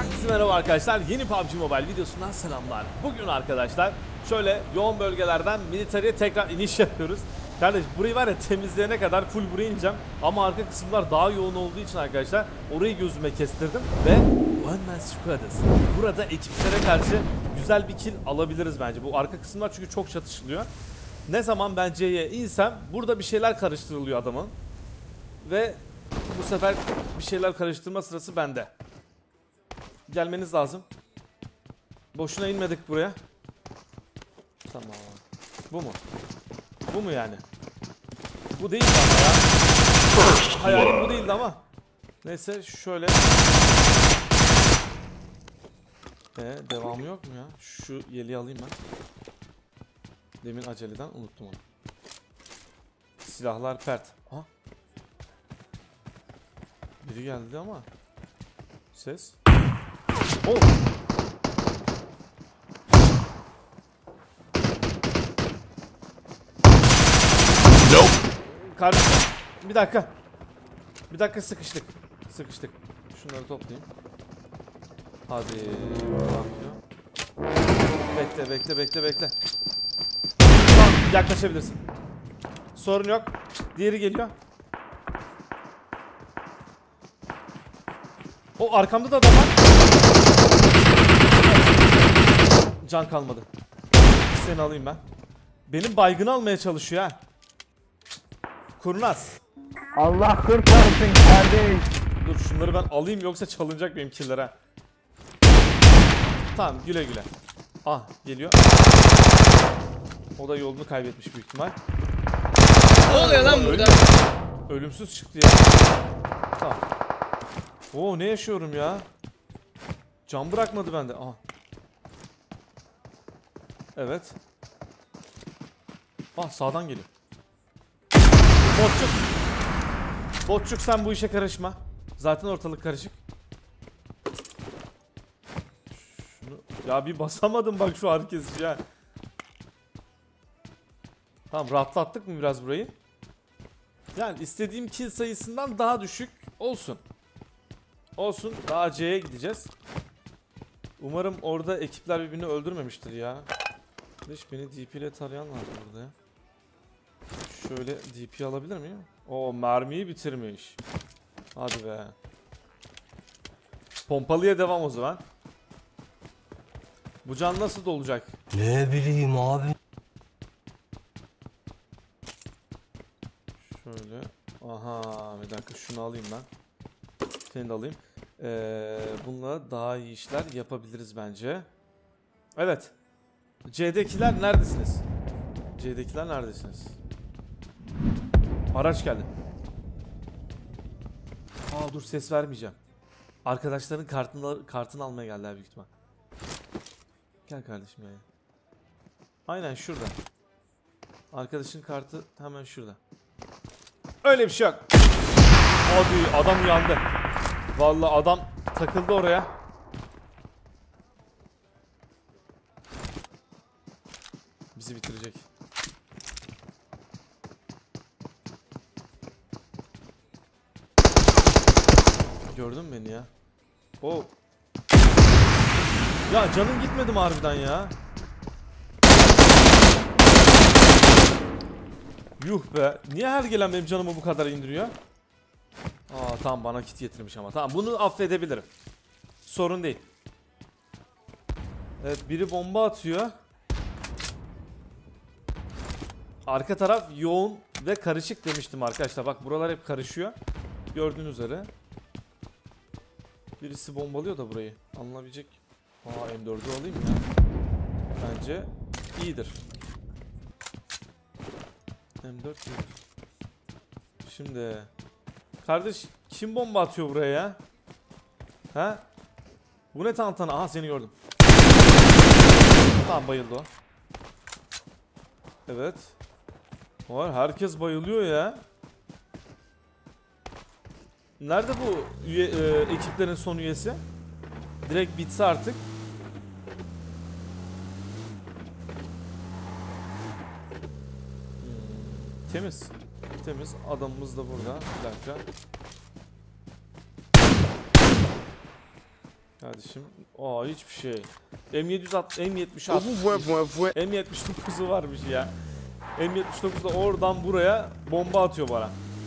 Herkese merhaba arkadaşlar, yeni PUBG Mobile videosundan selamlar. Bugün arkadaşlar şöyle yoğun bölgelerden militariye tekrar iniş yapıyoruz. Kardeş burayı var ya, temizleyene kadar full buraya ineceğim. Ama arka kısımlar daha yoğun olduğu için arkadaşlar orayı gözüme kestirdim. Ve One Man Squad'ız. Burada ekiplere karşı güzel bir kill alabiliriz bence. Bu arka kısımlar çünkü çok çatışılıyor. Ne zaman ben C'ye insem burada bir şeyler karıştırılıyor adamın. Ve bu sefer bir şeyler karıştırma sırası bende. Gelmeniz lazım. Boşuna inmedik buraya. Tamam. Bu mu? Bu mu yani? Bu değildi ama ya. Hayalim bu değildi ama. Neyse şöyle. Devamı yok mu ya? Şu yeleği alayım ben. Demin aceleden unuttum onu. Silahlar pert. Aha. Biri geldi ama. Ses. Oh. Nope. Kardeşim bir dakika. Bir dakika, sıkıştık. Sıkıştık. Şunları toplayayım. Hadi. Bekle. Tamam, yaklaşabilirsin. Sorun yok. Diğeri geliyor. O arkamda da adam var. Can kalmadı. Seni alayım ben. Benim baygını almaya çalışıyor ha. Kurnaz. Allah kurtarsın kardeş. Dur şunları ben alayım, yoksa çalınacak benim killer ha. Tamam, güle güle. Ah, geliyor. O da yolunu kaybetmiş büyük ihtimal. Ne oluyor lan burada? Ölümsüz çıktı ya. Tamam. Oo, ne yaşıyorum ya. Can bırakmadı bende. Aha. Evet. Ah, sağdan geliyor. Botçuk. Botçuk, sen bu işe karışma. Zaten ortalık karışık. Şunu... Ya bir basamadım bak şu herkes ya. Tamam, rahatlattık mı biraz burayı? Yani istediğim kill sayısından daha düşük olsun. Olsun, daha C'ye gideceğiz. Umarım orada ekipler birbirini öldürmemiştir ya. Hiç beni DP ile tarayan var burada ya. Şöyle DP alabilir miyim? Oo, mermiyi bitirmiş. Hadi be. Pompalıya devam o zaman. Bu can nasıl dolacak? Ne bileyim abi. Şöyle. Aha, bir dakika şunu alayım ben. Seni de alayım. Bununla daha iyi işler yapabiliriz bence. Evet. C'dekiler neredesiniz? C'dekiler neredesiniz? Araç geldi. Aa, dur, ses vermeyeceğim. Arkadaşların kartını almaya geldiler büyük ihtimal. Gel kardeşim ya. Aynen şurada. Arkadaşın kartı hemen şurada. Öyle bir şey yok. Hadi, adam uyandı. Vallahi adam takıldı oraya. Bizi bitirecek. Gördün mü beni ya? Oh. Ya canın gitmedi mi harbiden ya? Yuh be. Niye her gelen benim canımı bu kadar indiriyor? Aa, tamam, bana kit getirmiş ama. Tamam, bunu affedebilirim. Sorun değil. Evet, biri bomba atıyor. Arka taraf yoğun ve karışık demiştim arkadaşlar. Bak, buralar hep karışıyor. Gördüğünüz üzere. Birisi bombalıyor da burayı. Alınabilecek. Aa, M4'ü alayım ya. Bence iyidir. M4 iyidir. Şimdi kardeş, kim bomba atıyor buraya ya? Ha? Bu ne tantana? Aha, seni gördüm. Tamam, bayıldı o. Evet. Var, herkes bayılıyor ya. Nerede bu ekiplerin son üyesi? Direkt bitse artık. Temiz. Temiz. Adamımız da burada. Bir dakika. Kardeşim. Aa hiçbir şey. M76 M79'u varmış ya. M79'da oradan buraya bomba atıyor bana.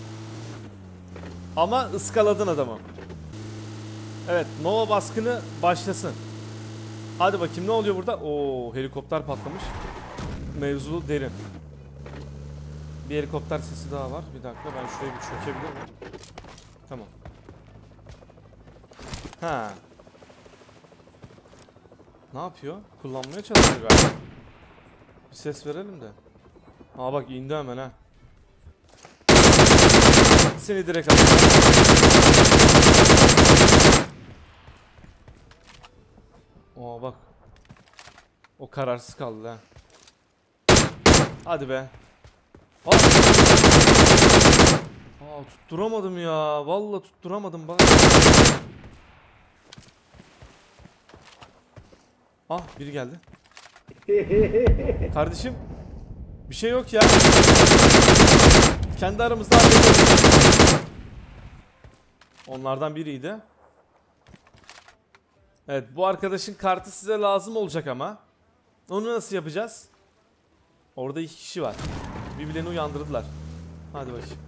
Ama ıskaladın adamı. Evet, Nova baskını başlasın. Hadi bakayım ne oluyor burada? Oo, helikopter patlamış. Mevzu derin. Bir helikopter sesi daha var. Bir dakika, ben şurayı bir çökebilir miyim? Tamam. Ha. Ne yapıyor? Kullanmaya çalışıyor galiba. Bir ses verelim de. Aa bak, indi hemen ha. Seni direkt alayım. Aa bak. O kararsız kaldı ha. Hadi be. Aa. Aa, tutturamadım ya. Vallahi tutturamadım bak. Ah, biri geldi. Kardeşim, bir şey yok ya. Kendi aramızda hallediyoruz. Onlardan biriydi. Evet, bu arkadaşın kartı size lazım olacak ama. Onu nasıl yapacağız? Orada 2 kişi var. Birbirlerini uyandırdılar. Hadi bakayım.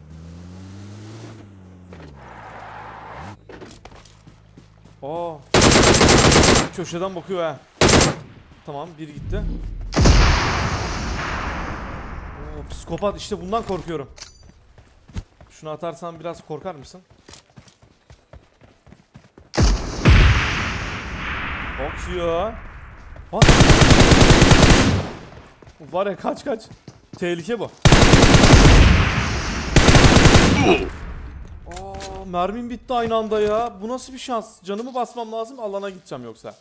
Aa. Köşeden bakıyor ha. Tamam, biri gitti. Oo, psikopat, işte bundan korkuyorum. Şunu atarsan biraz korkar mısın? Bakıyor. Ha. Var ya, kaç. Tehlike bu. Aa, mermim bitti aynı anda ya. Bu nasıl bir şans? Canımı basmam lazım, alana gideceğim yoksa.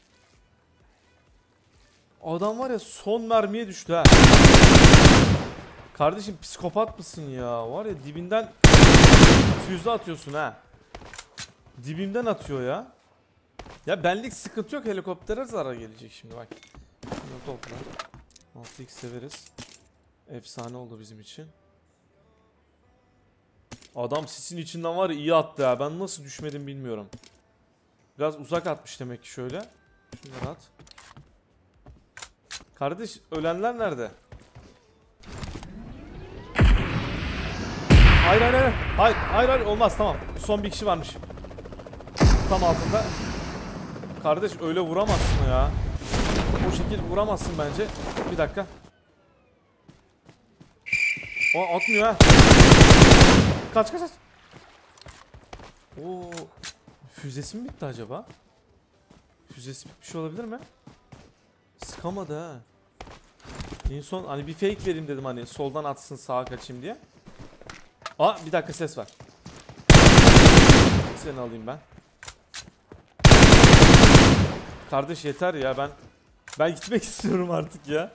Adam var ya, son mermiye düştü ha. Kardeşim, psikopat mısın ya? Var ya, dibinden füze atıyorsun ha. Dibimden atıyor ya. Ya benlik sıkıntı yok, helikoptere zarar gelecek şimdi bak. Şunu topla. 6x severiz. Efsane oldu bizim için. Adam sisin içinden var ya, iyi attı ya. Ben nasıl düşmedim bilmiyorum. Biraz uzak atmış demek ki şöyle. Şunları at. Kardeş, ölenler nerede? Hayır olmaz, tamam. Son bir kişi varmış. Tam altında. Kardeş, öyle vuramazsın ya. O şekil vuramazsın bence. Bir dakika. O atmıyor ha. Kaç. Oo. Füzesi mi bitti acaba? Füzesi bitmiş olabilir mi? Sıkamadı ha. En son hani bir fake vereyim dedim, hani soldan atsın sağa kaçayım diye. Aa, bir dakika, ses var. Seni alayım ben. Kardeş yeter ya, ben gitmek istiyorum artık ya.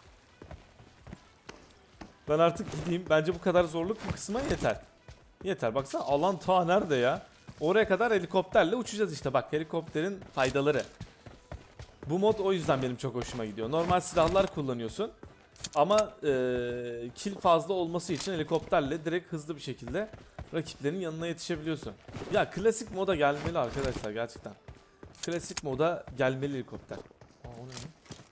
Ben artık gideyim. Bence bu kadar zorluk bu kısma yeter. Yeter, baksana alan ta nerede ya? Oraya kadar helikopterle uçacağız işte, bak helikopterin faydaları. Bu mod o yüzden benim çok hoşuma gidiyor. Normal silahlar kullanıyorsun. Ama kill fazla olması için helikopterle direkt hızlı bir şekilde rakiplerin yanına yetişebiliyorsun. Ya klasik moda gelmeli arkadaşlar gerçekten. Klasik moda gelmeli helikopter. Aa, o ne lan?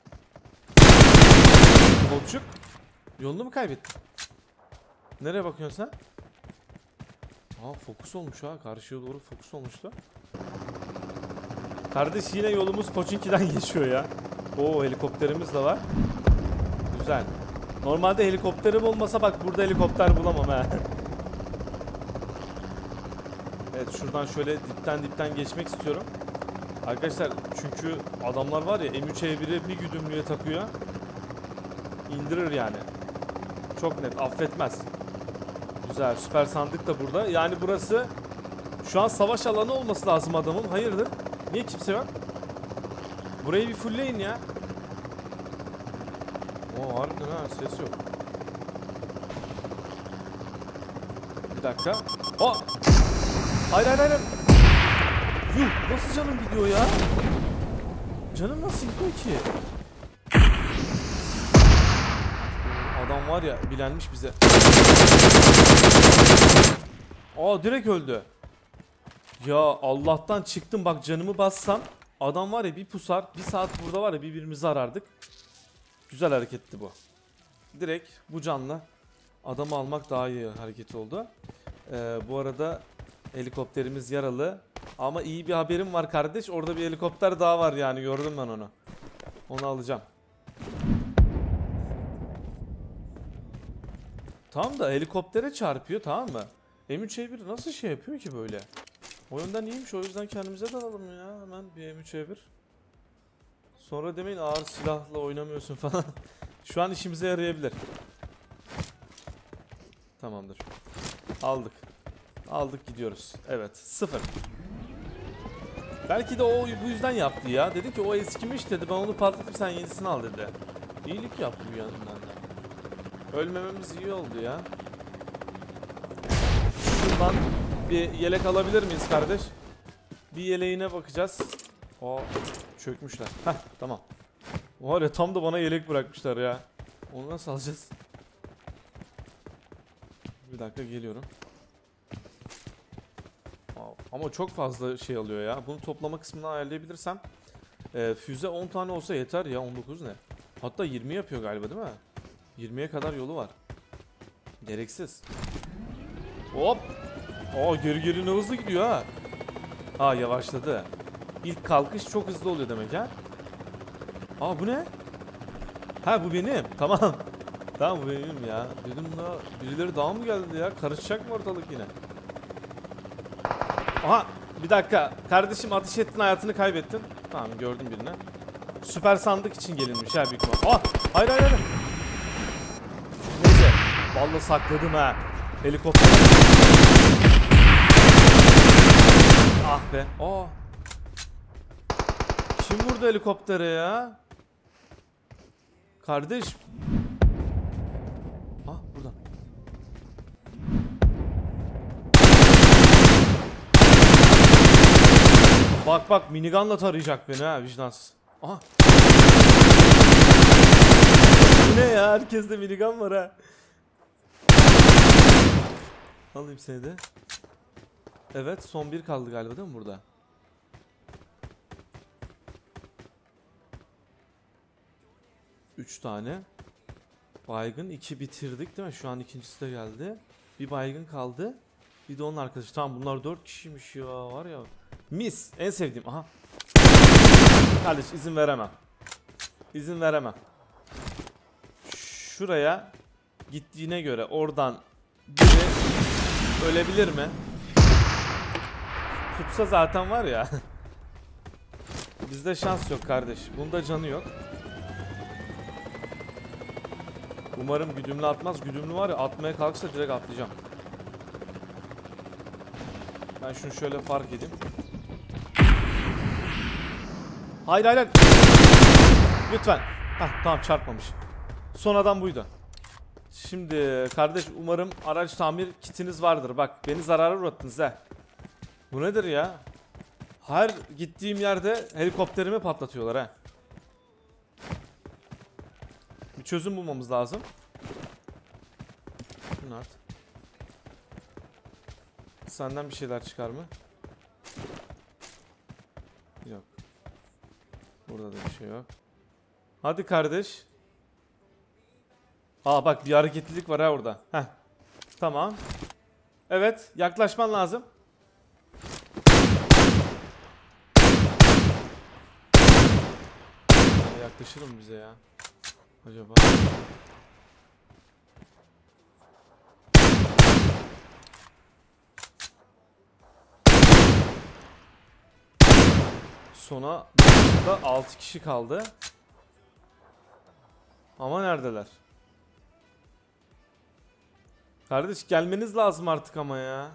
Bolçuk, yolunu mu kaybettin? Nereye bakıyorsun sen? Aa, fokus olmuş ha. Karşıya doğru fokus olmuştu. Kardeş, yine yolumuz Pochinki'den geçiyor ya. Oo, helikopterimiz de var. Güzel. Normalde helikopterim olmasa bak, burada helikopter bulamam ha. Evet, şuradan şöyle dipten geçmek istiyorum. Arkadaşlar, çünkü adamlar var ya, M3A1'i bir güdümlüğe takıyor. İndirir yani. Çok net, affetmez. Güzel, süper sandık da burada. Yani burası şu an savaş alanı olması lazım adamın. Hayırdır? Niye kimse yok? Burayı bir fullleyin ya. Oo, harbiden ha, ses yok. Bir dakika. Aa! Hayır. Yuh, nasıl canım gidiyor ya? Canım nasıl gidiyor ki? Adam var ya, bilenmiş bize. Aa, direkt öldü. Ya Allah'tan çıktım bak, canımı bassam adam var ya bir pusar, bir saat burada var ya birbirimizi arardık. Güzel hareketti bu. Direkt bu canla adamı almak daha iyi hareket oldu. Bu arada helikopterimiz yaralı. Ama iyi bir haberim var kardeş. Orada bir helikopter daha var yani, gördüm ben onu. Onu alacağım. Tamam da helikoptere çarpıyor, tamam mı? M3A1 nasıl şey yapıyor ki böyle? O yönden iyiymiş, o yüzden kendimize de alalım ya. Hemen bir M3A1. Sonra demeyin ağır silahla oynamıyorsun falan. Şu an işimize yarayabilir. Tamamdır. Aldık. Aldık gidiyoruz. Evet 0. Belki de o bu yüzden yaptı ya. Dedi ki o eskimiş dedi, ben onu patlatıp sen yenisini al dedi. İyilik yaptı bir yandan da. Ölmememiz iyi oldu ya. Şuradan bir yelek alabilir miyiz kardeş? Bir yeleğine bakacağız. Aa, çökmüşler. Heh, tamam. Var ya tam da bana yelek bırakmışlar ya. Onu nasıl alacağız? Bir dakika geliyorum. Ama çok fazla şey alıyor ya. Bunu toplama kısmını ayarlayabilirsem. Füze 10 tane olsa yeter ya, 19 ne? Hatta 20 yapıyor galiba değil mi? 20'ye kadar yolu var. Gereksiz. Hop. Geri ne hızlı gidiyor ha. Ha yavaşladı. İlk kalkış çok hızlı oluyor demek ha. Bu ne? Ha bu benim. Tamam. Tamam bu benim ya. Dedim da birileri daha mı geldi ya? Karışacak mı ortalık yine? Aha bir dakika. Kardeşim ateş ettin, hayatını kaybettin. Tamam gördüm birini. Süper sandık için gelinmiş ha büyük ihtimal. Hayır. Neyse. Vallahi sakladım ha. Helikopter. Ah be. Kim vurdu helikoptere ya? Kardeş. Buradan. Bak minigunla tarayacak beni ha, vicdansız. Aha. Bu ne ya? Herkeste minigun var ha. Alayım seni de. Evet son bir kaldı galiba değil mi burada? Üç tane. Baygın 2 bitirdik değil mi? Şu an ikincisi de geldi. Bir baygın kaldı. Bir de onun arkadaşı. Tamam bunlar 4 kişiymiş ya, var ya. Mis. En sevdiğim. Aha. Kardeş izin veremem. İzin veremem. Şuraya gittiğine göre oradan biri ölebilir mi? Tutsa zaten var ya. Bizde şans yok kardeş. Bunda canı yok. Umarım güdümlü atmaz. Güdümlü var ya, atmaya kalksa direkt atlayacağım. Ben şunu şöyle fark edeyim. Hayır. Lütfen. Tamam çarpmamış. Son adam buydu. Şimdi kardeş umarım araç tamir kitiniz vardır. Bak beni zarara uğrattınız ha. Bu nedir ya? Her gittiğim yerde helikopterimi patlatıyorlar ha. Bir çözüm bulmamız lazım. Şunu at. Senden bir şeyler çıkar mı? Yok. Burada da bir şey yok. Hadi kardeş. Bak bir hareketlilik var ha orada. Tamam. Evet yaklaşman lazım. Yaklaşır mı bize ya? Acaba? Sona da 6 kişi kaldı. Ama neredeler? Kardeş gelmeniz lazım artık ama ya.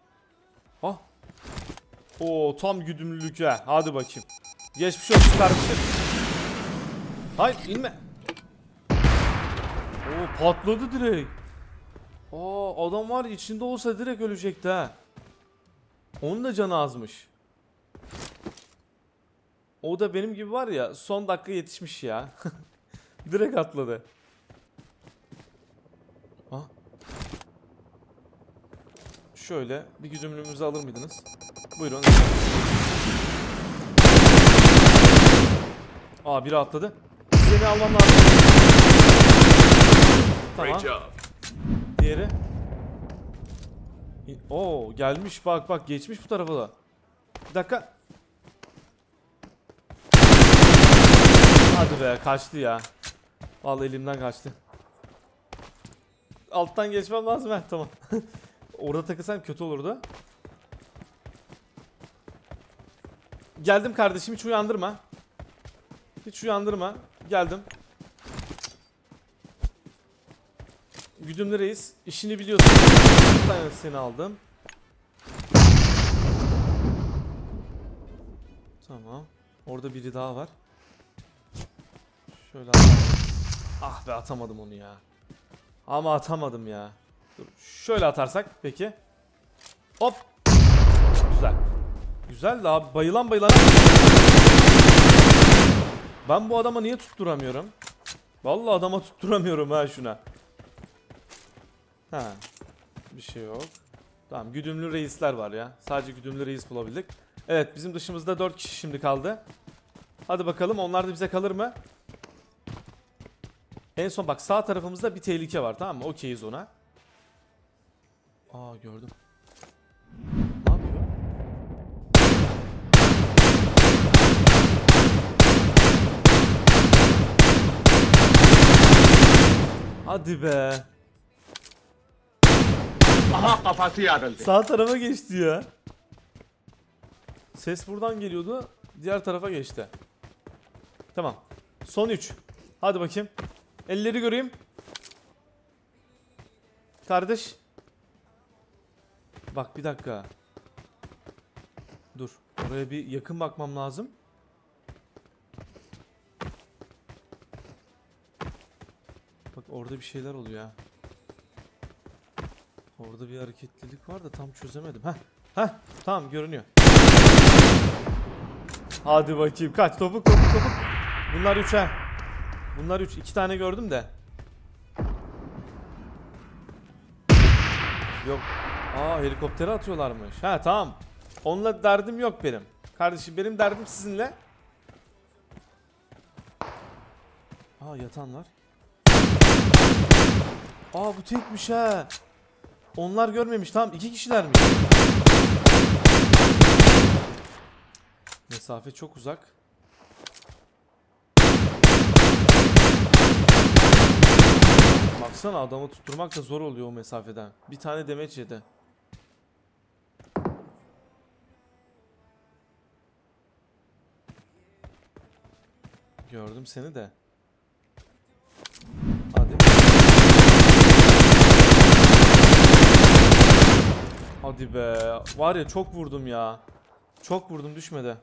Tam güdümlülük ya. Hadi bakayım. Geçmiş olsun kardeşim. Hayır inme. Patladı direkt. Adam var içinde olsa direkt ölecekti ha. Onun da canı azmış. O da benim gibi var ya, son dakika yetişmiş ya. Direkt atladı. Şöyle bir güdümlüğümüzü alır mıydınız? Buyurun. Aa, biri atladı. Seni almam lazım. Tamam. Diğeri. Oo, gelmiş, bak geçmiş bu tarafa da. Bir dakika. Hadi be, kaçtı ya. Vallahi elimden kaçtı. Alttan geçmem lazım, tamam. Orada takılsam kötü olurdu. Geldim kardeşim, hiç uyandırma. Hiç uyandırma. Geldim. Güdümlü reis, işini biliyorsun. Bir tane seni aldım. Tamam. Orada biri daha var. Şöyle atalım. Ah be, atamadım onu ya. Ama atamadım ya. Dur. Şöyle atarsak peki. Hop. Güzel. Güzel de abi, bayılan. Ben bu adama niye tutturamıyorum? Vallahi adama tutturamıyorum ha şuna. Ha. Bir şey yok. Tamam, güdümlü reisler var ya. Sadece güdümlü reis bulabildik. Evet, bizim dışımızda 4 kişi şimdi kaldı. Hadi bakalım, onlar da bize kalır mı? En son bak, sağ tarafımızda bir tehlike var, tamam mı? Okeyiz ona. Aa, gördüm. Ne yapıyor? Hadi be. Aha, kafası yarıldı. Sağ tarafa geçti ya. Ses buradan geliyordu. Diğer tarafa geçti. Tamam. Son 3. Hadi bakayım. Elleri göreyim. Kardeş. Bak bir dakika. Dur. Oraya bir yakın bakmam lazım. Bak orada bir şeyler oluyor ya. Orada bir hareketlilik var da tam çözemedim. Heh. Tamam, görünüyor. Hadi bakayım. Kaç. Topuk. Bunlar 3 ha. Bunlar 3. 2 tane gördüm de. Yok. Aa, helikoptere atıyorlarmış. Ha, tamam. Onunla derdim yok benim. Kardeşim, benim derdim sizinle. Aa, yatan var. Aa, bu tekmiş ha. Onlar görmemiş. Tamam, 2 kişilermiş. Mesafe çok uzak. Baksana, adamı tutturmak da zor oluyor o mesafeden. Bir tane demeç yedi. Gördüm seni de. Hadi. Hadi be. Var ya, çok vurdum ya. Çok vurdum, düşmedi.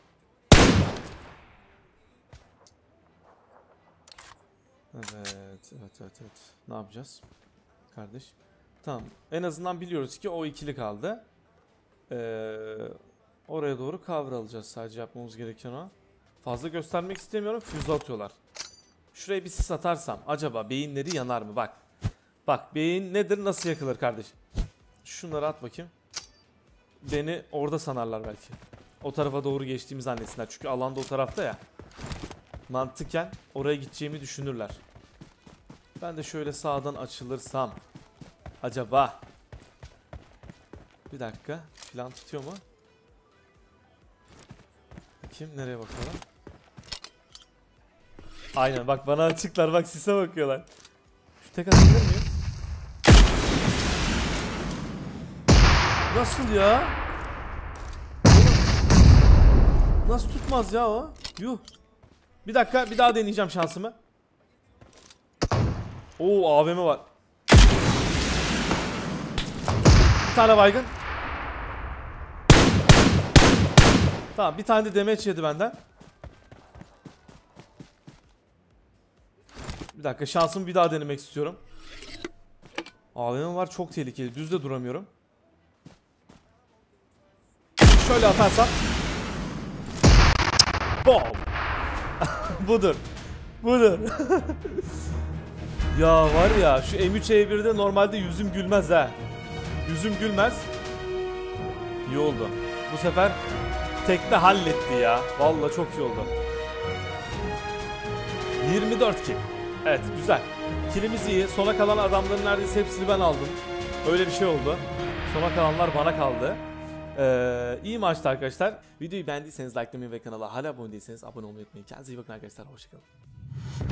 Evet. Ne yapacağız? Kardeş. Tamam. En azından biliyoruz ki o ikili kaldı. Oraya doğru cover alacağız. Sadece yapmamız gereken o. Fazla göstermek istemiyorum. Füze atıyorlar. Şuraya bir sis atarsam acaba beyinleri yanar mı? Bak. Bak, beyin nedir? Nasıl yakılır kardeş? Şunları at bakayım. Beni orada sanarlar belki. O tarafa doğru geçtiğimi zannetsinler. Çünkü alanda o tarafta ya. Mantıken oraya gideceğimi düşünürler. Ben de şöyle sağdan açılırsam acaba. Bir dakika. Plan tutuyor mu? Kim nereye bakalım? Aynen, bak bana açıklar, bak sise bakıyorlar. Şu tek atabilir miyim? Nasıl ya? Nasıl tutmaz ya o? Yuh. Bir dakika, bir daha deneyeceğim şansımı. Oo, AVM var. Bir tane baygın. Tamam, bir tane de demeç yedi benden. Bir dakika, şansımı bir daha denemek istiyorum. AVM var, çok tehlikeli. Düz de duramıyorum. Şöyle atarsam. Bom. Budur. Ya var ya, şu M3 E1'de normalde yüzüm gülmez ha. Yüzüm gülmez. İyi oldu. Bu sefer tekte halletti ya. Vallahi çok iyi oldu. 24 kill. Evet güzel. Killimiz iyi. Sona kalan adamların neredeyse hepsini ben aldım. Öyle bir şey oldu. Sona kalanlar bana kaldı. İyi maçtı arkadaşlar. Videoyu beğendiyseniz likelamayı ve kanala hala abone değilseniz abone olmayı unutmayın. Kendinize iyi bakın arkadaşlar. Hoşçakalın.